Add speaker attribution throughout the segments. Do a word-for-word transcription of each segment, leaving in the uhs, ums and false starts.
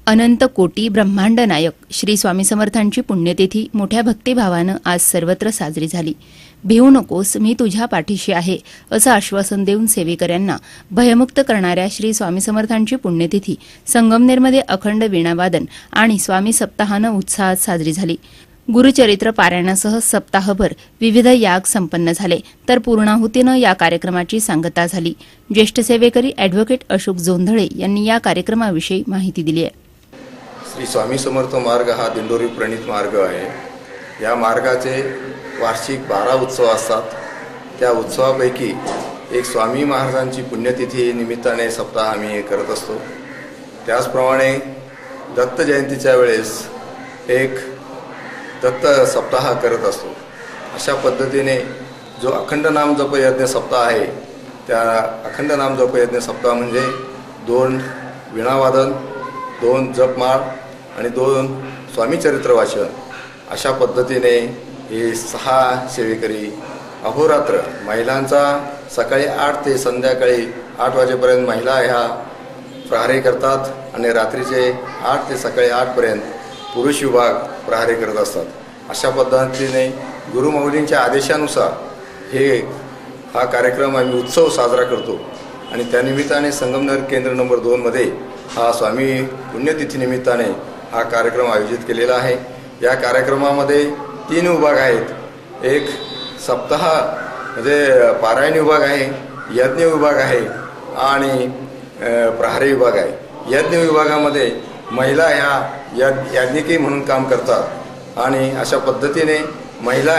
Speaker 1: अनंत कोटी ब्रह्मांड नायक श्री स्वामी समर्थांची पुण्यतिथी मोठ्या भक्तिभावानं आज सर्वत्र साजरी झाली. भिवू नकोस, मी तुझ्या पाठीशी आहे असं आश्वासन देऊन सेवेकऱ्यांना भयमुक्त करणाऱ्या श्री स्वामी समर्थांची पुण्यतिथी संगमनेरमध्ये अखंड वीणावादन आणि स्वामी सप्ताहानं उत्साहात साजरी झाली. गुरुचरित्र पारायणासह सप्ताहभर विविध याग संपन्न झाले, तर पूर्णाहुतीनं या कार्यक्रमाची सांगता झाली. ज्येष्ठ सेवेकरी अॅडव्होकेट अशोक जोंधळे यांनी या कार्यक्रमाविषयी माहिती दिली आहे.
Speaker 2: श्री स्वामी समर्थ मार्ग हा दिंडोरी प्रणित मार्ग आहे. या मार्गाचे वार्षिक बारा उत्सव असतात. त्या उत्सवापैकी एक स्वामी महाराजांची पुण्यतिथी निमित्ताने सप्ताह आम्ही करत असतो. त्याचप्रमाणे दत्त जयंतीच्या वेळेस एक दत्त सप्ताह करत असतो. अशा पद्धतीने जो अखंड नाम जप यज्ञ सप्ताह आहे, त्या अखंड नाम जप यज्ञ सप्ताह म्हणजे दोन वीणावादन, दोन जपमाळ आणि दोन स्वामीचरित्र वाचन अशा पद्धतीने हे सहा सेवेकरी अहोरात्र महिलांचा सकाळी आठ ते संध्याकाळी आठ वाजेपर्यंत महिला ह्या प्रहारी करतात आणि रात्रीचे आठ ते सकाळी आठपर्यंत पुरुष विभाग प्रहारी करत असतात. अशा पद्धतीने गुरुमाऊलींच्या आदेशानुसार हे हा कार्यक्रम आम्ही उत्सव साजरा करतो आणि त्यानिमित्ताने संगमनेर केंद्र नंबर दोनमध्ये हा स्वामी पुण्यतिथी निमित्ताने हा कार्यक्रम आयोजित केलेला आहे. या कार्यक्रमामध्ये तीन विभाग आहेत. एक सप्ताह म्हणजे पारायण विभाग आहे, यज्ञ विभाग आहे आणि प्रहारी विभाग आहे. यज्ञ विभागामध्ये महिला ह्या यज्ञ याज्ञिकी म्हणून काम करतात आणि अशा पद्धतीने महिला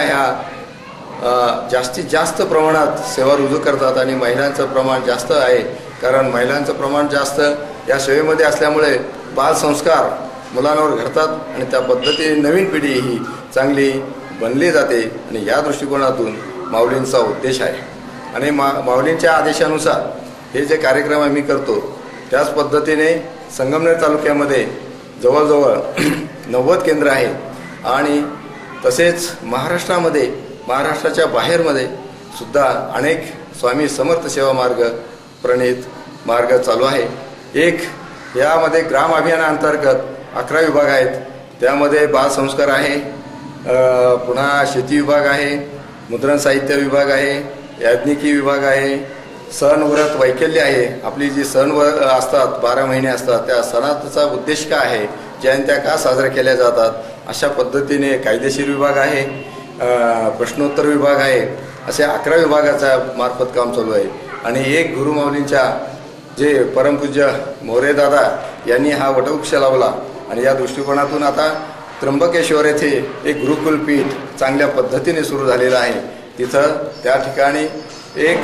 Speaker 2: ह्या जास्तीत जास्त प्रमाणात सेवा रुजू करतात आणि महिलांचं प्रमाण जास्त आहे. कारण महिलांचं प्रमाण जास्त या सेवेमध्ये असल्यामुळे बालसंस्कार मुलांवर घडतात आणि त्या पद्धतीने नवीन पिढी ही चांगली बनली जाते आणि या दृष्टिकोनातून माऊलींचा उद्देश आहे. आणि मा माऊलींच्या आदेशानुसार हे जे कार्यक्रम आम्ही करतो त्याच पद्धतीने संगमनेर तालुक्यामध्ये जवळजवळ नव्वद केंद्र आहे आणि तसेच महाराष्ट्रामध्ये महाराष्ट्राच्या बाहेरमध्ये सुद्धा अनेक स्वामी समर्थ सेवा मार्ग प्रणित मार्ग चालू आहे. एक यामध्ये ग्राम अभियानाअंतर्गत अकरा विभाग आहेत. त्यामध्ये बालसंस्कार आहे, पुन्हा शेती विभाग आहे, मुद्रण साहित्य विभाग आहे, याज्ञिकी विभाग आहे, सण व्रत वैकल्य आहे. आपली जी सण व असतात बारा महिने असतात त्या सणाचा उद्देश काय आहे, जयंत्या का साजऱ्या केल्या जातात, अशा पद्धतीने कायदेशीर विभाग आहे, प्रश्नोत्तर विभाग आहे. असे अकरा विभागाचा मार्फत काम चालू आहे. आणि एक गुरुमाऊलींच्या जे परमपूज्य मोरे दादा यांनी हा वटवृक्ष लावला आणि या दृष्टिकोनातून आता त्र्यंबकेश्वर येथे एक गुरुकुल पीठ चांगल्या पद्धतीने सुरू झालेलं आहे. तिथं त्या ठिकाणी एक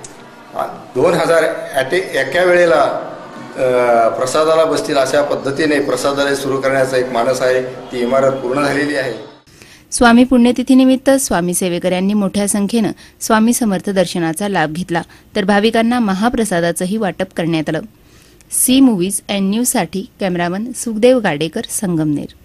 Speaker 2: दोन हजार ॲटे एका वेळेला प्रसादाला बसतील अशा पद्धतीने प्रसादालय सुरू करण्याचा एक मानस आहे. ती इमारत पूर्ण झालेली आहे.
Speaker 1: स्वामी पुण्यतिथीनिमित्त स्वामी सेवेकऱ्यांनी मोठ्या संख्येनं स्वामी समर्थ दर्शनाचा लाभ घेतला, तर भाविकांना महाप्रसादाचंही वाटप करण्यात आलं. सी मूव्हीज अँड न्यूजसाठी कॅमेरामन सुखदेव गाडेकर, संगमनेर.